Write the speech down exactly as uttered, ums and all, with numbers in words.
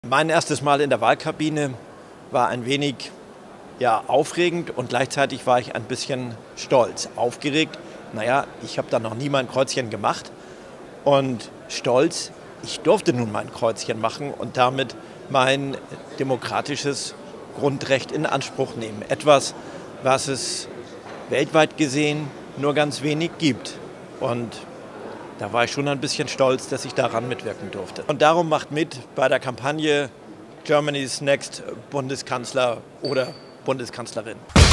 Mein erstes Mal in der Wahlkabine war ein wenig ja, aufregend und gleichzeitig war ich ein bisschen stolz. Aufgeregt, naja, ich habe da noch nie mein Kreuzchen gemacht und stolz, ich durfte nun mein Kreuzchen machen und damit mein demokratisches Grundrecht in Anspruch nehmen. Etwas, was es weltweit gesehen nur ganz wenig gibt. Und da war ich schon ein bisschen stolz, dass ich daran mitwirken durfte. Und darum macht mit bei der Kampagne Germany's Next Bundeskanzler oder Bundeskanzlerin.